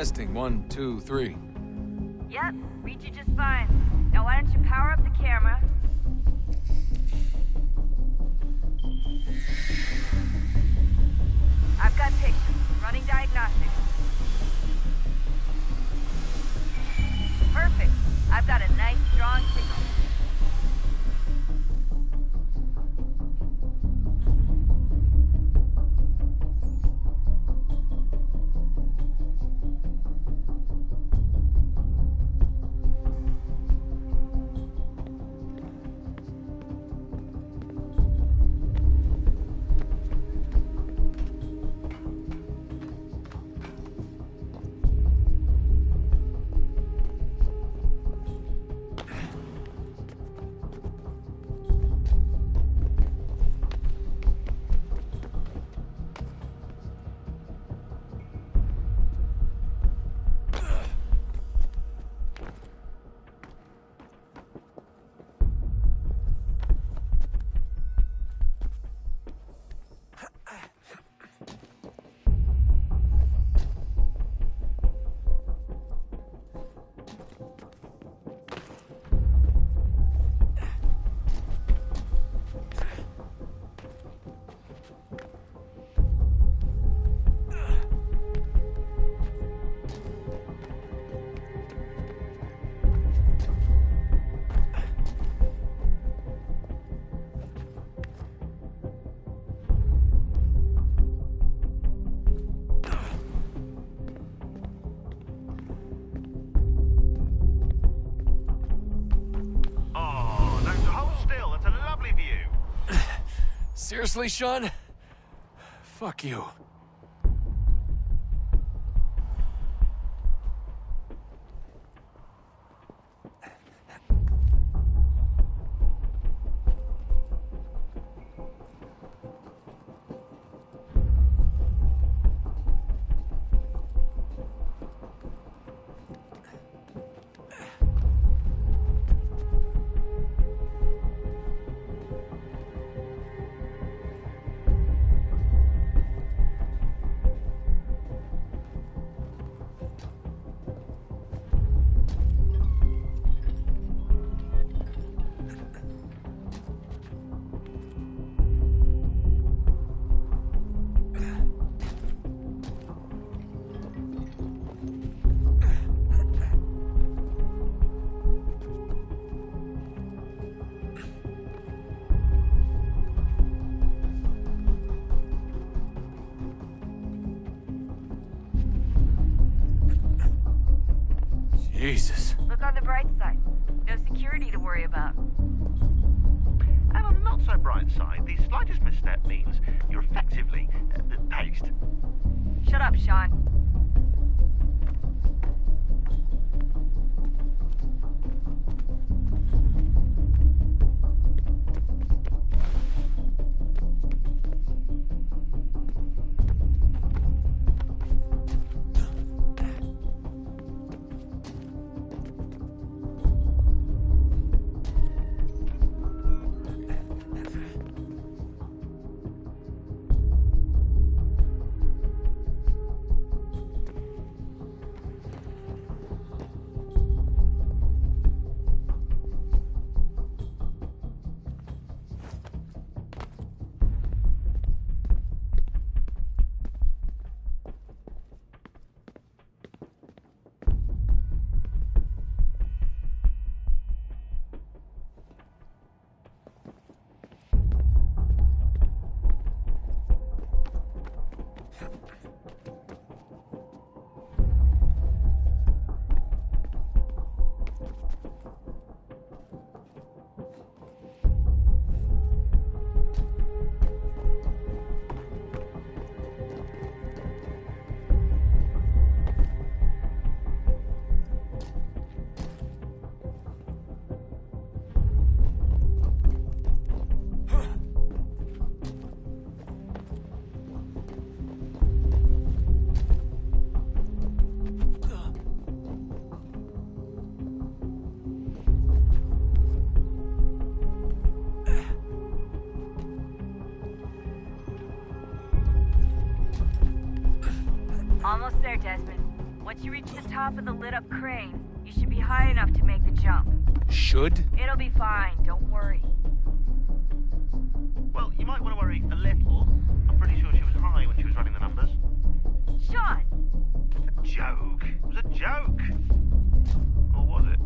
Testing, 1, 2, 3. Yep, read you just fine. Now why don't you power up the camera? I've got pictures. Running diagnostics. Perfect. I've got a nice, strong signal. Seriously, Sean? Fuck you. Jesus. Look on the bright side. No security to worry about. And on the not so bright side, the slightest misstep means you're effectively paced. Shut up, Sean. Almost there, Desmond. Once you reach the top of the lit-up crane, you should be high enough to make the jump. Should? It'll be fine, don't worry. Well, you might want to worry a little. I'm pretty sure she was high when she was running the numbers. Sean! A joke. It was a joke. Or was it?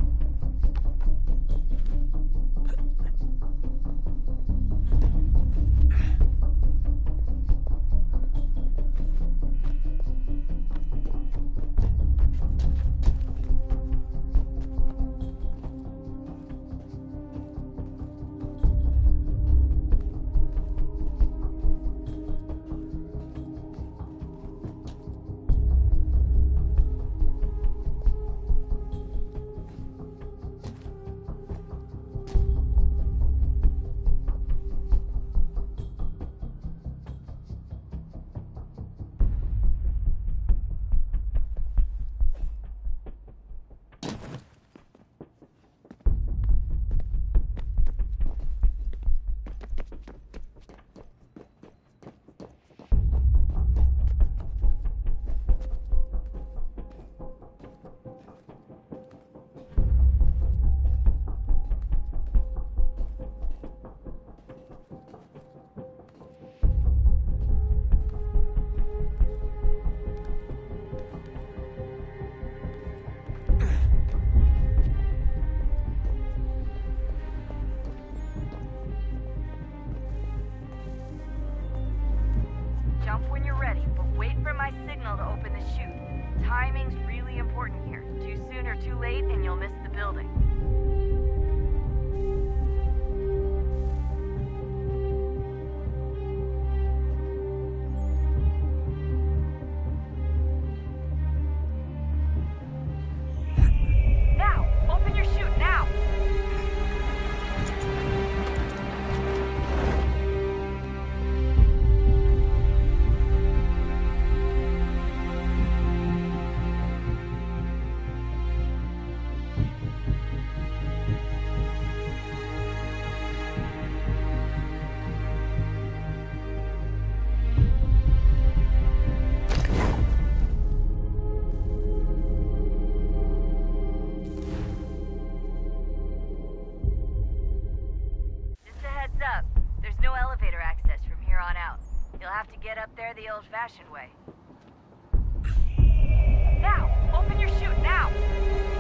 Jump when you're ready, but wait for my signal to open the chute. Timing's really important here. Too soon or too late, and you'll miss the building. Now! Open your chute, now! Up. There's no elevator access from here on out. You'll have to get up there the old-fashioned way. Now! Open your chute, now!